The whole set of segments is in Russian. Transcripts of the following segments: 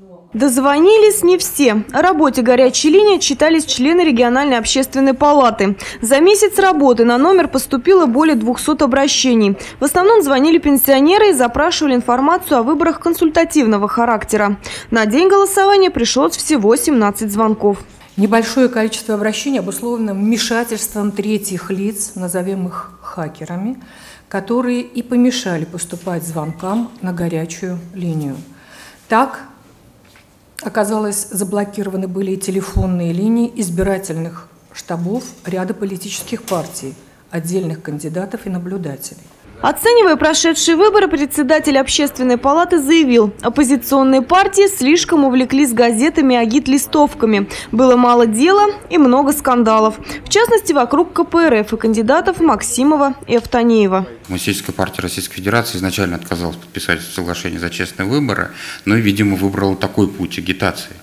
Дозвонились не все. О работе горячей линии отчитались члены региональной общественной палаты. За месяц работы на номер поступило более 200 обращений. В основном звонили пенсионеры и запрашивали информацию о выборах консультативного характера. На день голосования пришлось всего 17 звонков. Небольшое количество обращений обусловлено вмешательством третьих лиц, назовем их хакерами, которые и помешали поступать звонкам на горячую линию. Так, оказалось, заблокированы были и телефонные линии избирательных штабов ряда политических партий, отдельных кандидатов и наблюдателей. Оценивая прошедшие выборы, председатель общественной палаты заявил, оппозиционные партии слишком увлеклись газетами и агит-листовками. Было мало дела и много скандалов. В частности, вокруг КПРФ и кандидатов Максимова и Автонеева. Коммунистическая партия Российской Федерации изначально отказалась подписать соглашение за честные выборы, но, видимо, выбрала такой путь агитации,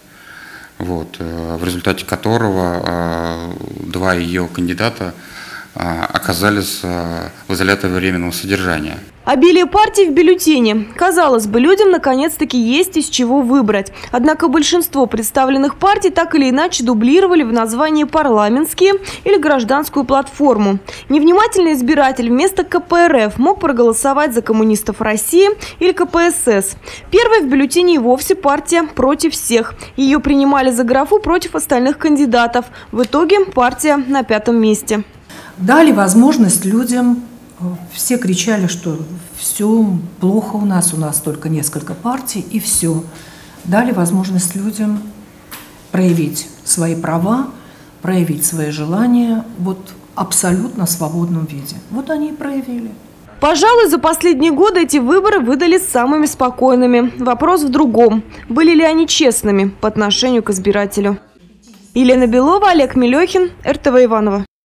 в результате которого два ее кандидата оказались в изоляторе временного содержания. Обилие партий в бюллетене. Казалось бы, людям наконец-таки есть из чего выбрать. Однако большинство представленных партий так или иначе дублировали в названии парламентские или гражданскую платформу. Невнимательный избиратель вместо КПРФ мог проголосовать за коммунистов России или КПСС. Первой в бюллетене и вовсе партия «Против всех». Ее принимали за графу против остальных кандидатов. В итоге партия на 5-м месте. Дали возможность людям, все кричали, что все плохо у нас только несколько партий и все. Дали возможность людям проявить свои права, проявить свои желания абсолютно свободном виде. Они и проявили. Пожалуй, за последние годы эти выборы выдались самыми спокойными. Вопрос в другом. Были ли они честными по отношению к избирателю? Елена Белова, Олег Мелехин, РТВ Иваново.